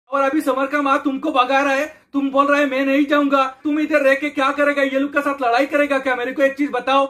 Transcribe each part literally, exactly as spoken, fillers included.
और अभी समर का माँ तुमको भगा रहा है, तुम बोल रहे है मैं नहीं जाऊंगा। तुम इधर रह के क्या करेगा? ये लोग के साथ लड़ाई करेगा क्या? मेरे को एक चीज बताओ।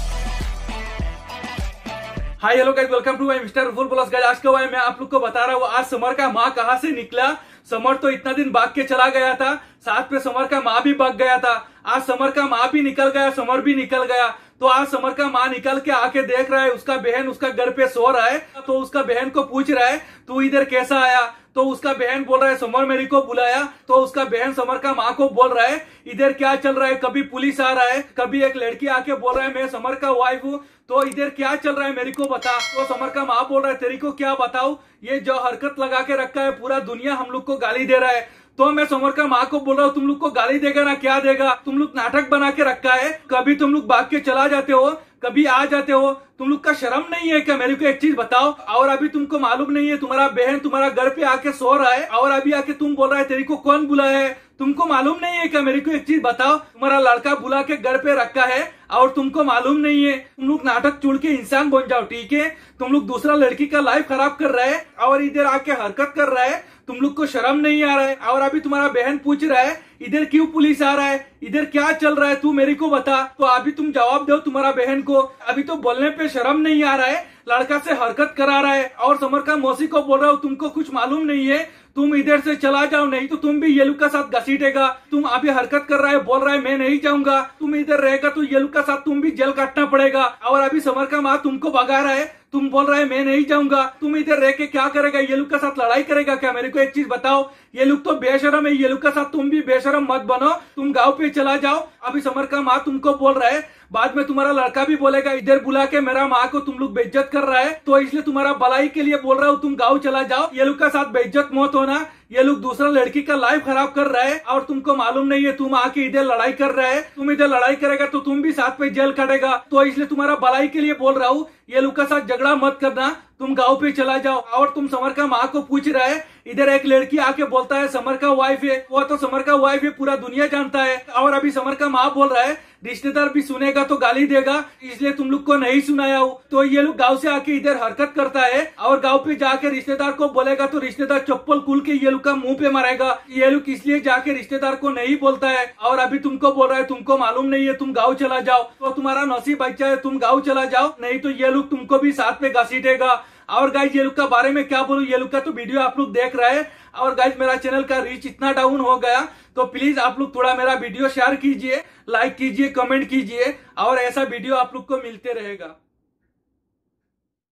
Hi hello guys, welcome to my mister full plus guys. आज का भाई मैं आप लोग को बता रहा हूँ आज समर का माँ कहाँ से निकला। समर तो इतना दिन भाग के चला गया था, साथ में समर का माँ भी भाग गया था। आज समर का माँ भी निकल गया, समर भी निकल गया। तो आज समर का माँ निकल के आके देख रहा है उसका बहन उसका घर पे सो रहा है। तो उसका बहन को पूछ रहा है तू इधर कैसा आया? तो उसका बहन बोल रहा है समर मेरे को बुलाया। तो उसका बहन समर का माँ को बोल रहा है इधर क्या चल रहा है? कभी पुलिस आ रहा है, कभी एक लड़की आके बोल रहा है मैं समर का वाइफ हूँ। तो इधर क्या चल रहा है मेरे को बता। तो समर का माँ बोल रहा है तेरी को क्या बताओ, ये जो हरकत लगा के रखा है पूरा दुनिया हम लोग को गाली दे रहा है। तो मैं समर का माँ को बोल रहा हूँ तुम लोग को गाली देगा ना, क्या देगा? तुम लोग नाटक बना के रखा है, कभी तुम लोग भाग के चला जाते हो, कभी आ जाते हो। तुम लोग का शर्म नहीं है क्या? मेरे को एक चीज बताओ। और अभी तुमको मालूम नहीं है तुम्हारा बहन तुम्हारा घर पे आके सो रहा है और अभी आके तुम बोल रहा है तेरी को कौन बुलाया है? तुमको मालूम नहीं है क्या? मेरे को एक चीज बताओ। तुम्हारा लड़का बुला के घर पे रखा है और तुमको मालूम नहीं है। तुम लोग नाटक चुड़ के इंसान बन जाओ, ठीक है? तुम लोग दूसरा लड़की का लाइफ खराब कर रहा है और इधर आके हरकत कर रहा है। तुम लोग को शर्म नहीं आ रहा है। और अभी तुम्हारा बहन पूछ रहा है इधर क्यों पुलिस आ रहा है, इधर क्या चल रहा है, तू मेरे को बता। तो अभी तुम जवाब दो तुम्हारा बहन को। अभी तो बोलने पे शर्म नहीं आ रहा है, लड़का से हरकत करा रहा है। और समर का मौसी को बोल रहा हूँ तुमको कुछ मालूम नहीं है, तुम इधर से चला जाओ नहीं तो तुम भी ये लोग का साथ घसीटेगा। तुम अभी हरकत कर रहा है, बोल रहा है मैं नहीं जाऊंगा। तुम इधर रहेगा तो ये लोग का साथ तुम भी जेल काटना पड़ेगा। और अभी समर का माँ तुमको भगा रहा है, तुम बोल रहा है मैं नहीं जाऊंगा। तुम इधर रह के क्या करेगा? ये लोग का साथ लड़ाई करेगा क्या? मेरे को एक चीज बताओ। ये लोग तो बेशरम है, ये लोग का साथ तुम भी बेशरम मत बनो, तुम गांव पे चला जाओ। अभी समर का माँ तुमको बोल रहा है बाद में तुम्हारा लड़का भी बोलेगा इधर बुला के मेरा माँ को तुम लोग बेइज्जत कर रहा है, तो इसलिए तुम्हारा भलाई के लिए बोल रहा हूँ तुम गाँव चला जाओ। ये लोग का साथ बेइज्जत मत होना, ये लोग दूसरा लड़की का लाइफ खराब कर रहा है और तुमको मालूम नहीं है। तुम आके इधर लड़ाई कर रहा है, तुम इधर लड़ाई करेगा तो तुम भी साथ पे जेल काटेगा। तो इसलिए तुम्हारा भलाई के लिए बोल रहा हूँ ये लोग का साथ झगड़ा मत करना, तुम गांव पे चला जाओ। और तुम समर का माँ को पूछ रहा है इधर एक लड़की आके बोलता है समर का वाइफ है, वो तो समर का वाइफ है पूरा दुनिया जानता है। और अभी समर का माँ बोल रहा है रिश्तेदार भी सुनेगा तो गाली देगा, इसलिए तुम लोग को नहीं सुनाया हूँ। तो ये लोग गांव से आके इधर हरकत करता है और गांव पे जाके रिश्तेदार को बोलेगा तो रिश्तेदार चप्पल खुल के ये लोग का मुंह पे मारेगा। ये लोग इसलिए जाके रिश्तेदार को नहीं बोलता है। और अभी तुमको बोल रहा है तुमको मालूम नहीं है, तुम गाँव चला जाओ। तो तुम्हारा नसीब अच्छा है, तुम गाँव चला जाओ, नहीं तो ये लोग तुमको भी साथ में घसीटेगा। और गाइज ये लोग का बारे में क्या बोलूं, ये लोग का तो वीडियो आप लोग देख रहे हैं। और गाइज मेरा चैनल का रीच इतना डाउन हो गया तो प्लीज आप लोग थोड़ा मेरा वीडियो शेयर कीजिए, लाइक कीजिए, कमेंट कीजिए और ऐसा वीडियो आप लोग को मिलते रहेगा।